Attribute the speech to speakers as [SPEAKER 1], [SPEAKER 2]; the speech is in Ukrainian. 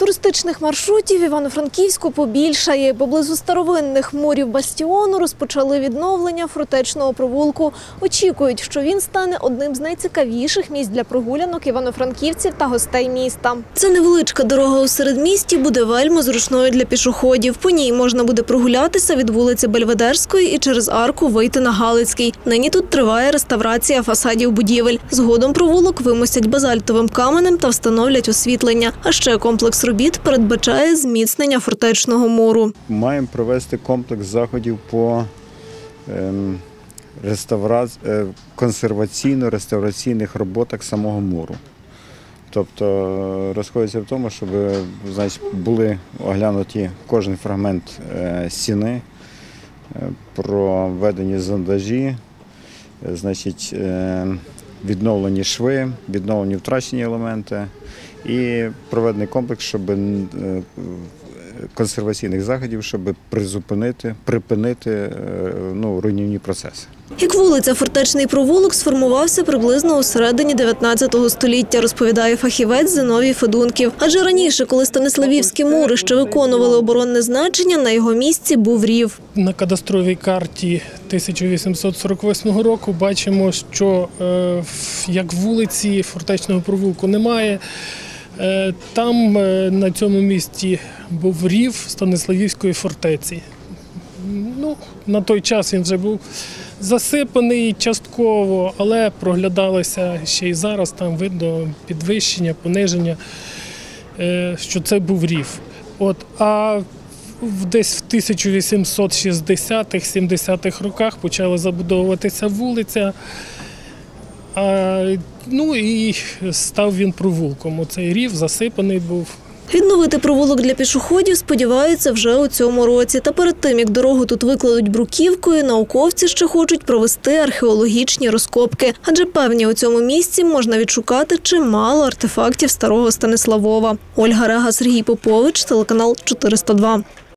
[SPEAKER 1] Туристичних маршрутів в Івано-Франківську побільшає. Поблизу старовинних мурів бастіону розпочали відновлення фортечного провулку. Очікують, що він стане одним з найцікавіших місць для прогулянок івано-франківців та гостей міста. Це невеличка дорога у середмісті буде вельми зручною для пішоходів. По ній можна буде прогулятися від вулиці Бельведерської і через арку вийти на Галицький. Нині тут триває реставрація фасадів будівель. Згодом провулок вимостять базальтовим каменем та встановлять освітлення. А ще комплекс робіт передбачає зміцнення фортечного муру.
[SPEAKER 2] Маємо провести комплекс заходів по консерваційно-реставраційних роботах самого муру. Тобто розходиться в тому, щоб були оглянуті кожен фрагмент стіни, проведені зондажі, відновлені шви, відновлені втрачені елементи і проведений комплекс консерваційних заходів, щоб припинити руйнівні процеси.
[SPEAKER 1] Як вулиця Фортечний провулок сформувався приблизно у середині 19 століття, розповідає фахівець Зиновій Федунків. Адже раніше, коли Станиславівські мури ще виконували оборонне значення, на його місці був рів. На кадастровій карті 1848 року бачимо, що як вулиці Фортечного провулку немає. Там на цьому місці був рів Станиславівської фортеці. На той час він вже був засипаний частково, але проглядалося ще й зараз, там видно підвищення, пониження, що це був рів. А десь в 1860-70-х роках почала забудовуватися вулиця, і став він провулком. Оцей рів засипаний був. Відновити провулок для пішоходів сподіваються вже у цьому році. Та перед тим, як дорогу тут викладуть бруківкою, науковці ще хочуть провести археологічні розкопки. Адже певні у цьому місці можна відшукати чимало артефактів старого Станиславова. Ольга Рега, Сергій Попович, телеканал 402.